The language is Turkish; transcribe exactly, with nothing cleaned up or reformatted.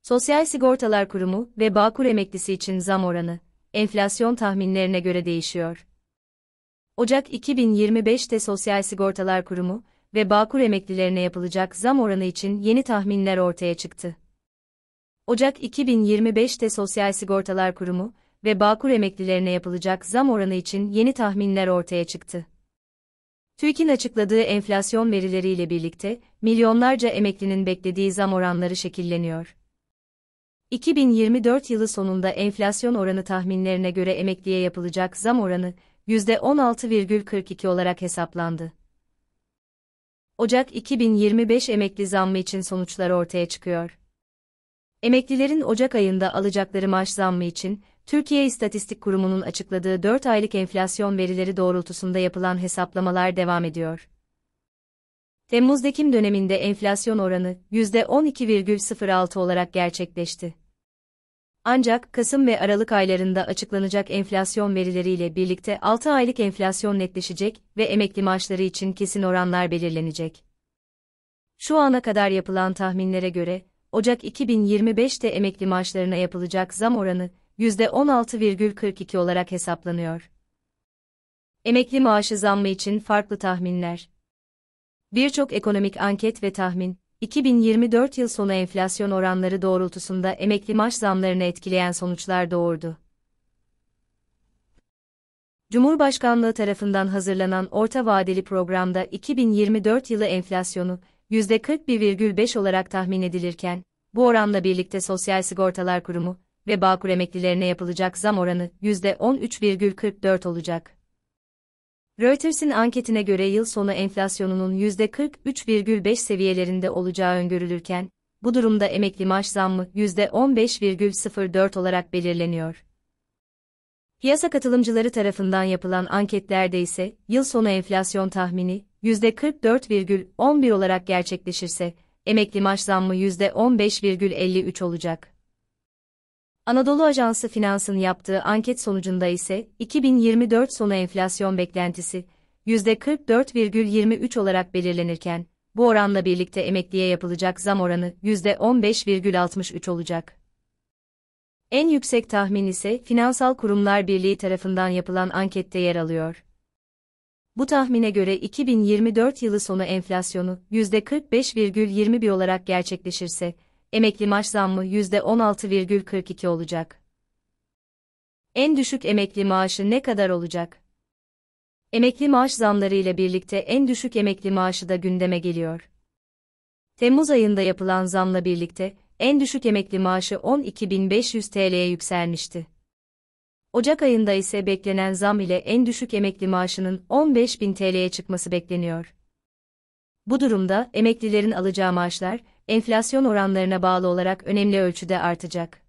Sosyal Sigortalar Kurumu ve Bağkur emeklisi için zam oranı, enflasyon tahminlerine göre değişiyor. Ocak iki bin yirmi beş'te Sosyal Sigortalar Kurumu ve Bağkur emeklilerine yapılacak zam oranı için yeni tahminler ortaya çıktı. Ocak iki bin yirmi beş'te Sosyal Sigortalar Kurumu ve Bağkur emeklilerine yapılacak zam oranı için yeni tahminler ortaya çıktı. TÜİK'in açıkladığı enflasyon verileriyle birlikte milyonlarca emeklinin beklediği zam oranları şekilleniyor. iki bin yirmi dört yılı sonunda enflasyon oranı tahminlerine göre emekliye yapılacak zam oranı yüzde on altı virgül kırk iki olarak hesaplandı. Ocak iki bin yirmi beş emekli zammı için sonuçlar ortaya çıkıyor. Emeklilerin Ocak ayında alacakları maaş zammı için Türkiye İstatistik Kurumu'nun açıkladığı dört aylık enflasyon verileri doğrultusunda yapılan hesaplamalar devam ediyor. Temmuz-Ekim döneminde enflasyon oranı yüzde on iki virgül sıfır altı olarak gerçekleşti. Ancak Kasım ve Aralık aylarında açıklanacak enflasyon verileriyle birlikte altı aylık enflasyon netleşecek ve emekli maaşları için kesin oranlar belirlenecek. Şu ana kadar yapılan tahminlere göre, Ocak iki bin yirmi beş'te emekli maaşlarına yapılacak zam oranı yüzde on altı virgül kırk iki olarak hesaplanıyor. Emekli maaşı zammı için farklı tahminler. Birçok ekonomik anket ve tahmin, iki bin yirmi dört yıl sonu enflasyon oranları doğrultusunda emekli maaş zamlarını etkileyen sonuçlar doğurdu. Cumhurbaşkanlığı tarafından hazırlanan orta vadeli programda iki bin yirmi dört yılı enflasyonu yüzde kırk bir virgül beş olarak tahmin edilirken, bu oranla birlikte Sosyal Sigortalar Kurumu ve Bağkur emeklilerine yapılacak zam oranı yüzde on üç virgül kırk dört olacak. Reuters'in anketine göre yıl sonu enflasyonunun yüzde kırk üç virgül beş seviyelerinde olacağı öngörülürken, bu durumda emekli maaş zammı yüzde on beş virgül sıfır dört olarak belirleniyor. Piyasa katılımcıları tarafından yapılan anketlerde ise, yıl sonu enflasyon tahmini yüzde kırk dört virgül on bir olarak gerçekleşirse, emekli maaş zammı yüzde on beş virgül elli üç olacak. Anadolu Ajansı Finans'ın yaptığı anket sonucunda ise, iki bin yirmi dört sonu enflasyon beklentisi yüzde kırk dört virgül yirmi üç olarak belirlenirken, bu oranla birlikte emekliye yapılacak zam oranı yüzde on beş virgül altmış üç olacak. En yüksek tahmin ise Finansal Kurumlar Birliği tarafından yapılan ankette yer alıyor. Bu tahmine göre iki bin yirmi dört yılı sonu enflasyonu yüzde kırk beş virgül yirmi bir olarak gerçekleşirse, emekli maaş zammı yüzde on altı virgül kırk iki olacak. En düşük emekli maaşı ne kadar olacak? Emekli maaş zamları ile birlikte en düşük emekli maaşı da gündeme geliyor. Temmuz ayında yapılan zamla birlikte, en düşük emekli maaşı on iki bin beş yüz T L'ye yükselmişti. Ocak ayında ise beklenen zam ile en düşük emekli maaşının on beş bin T L'ye çıkması bekleniyor. Bu durumda emeklilerin alacağı maaşlar, enflasyon oranlarına bağlı olarak önemli ölçüde artacak.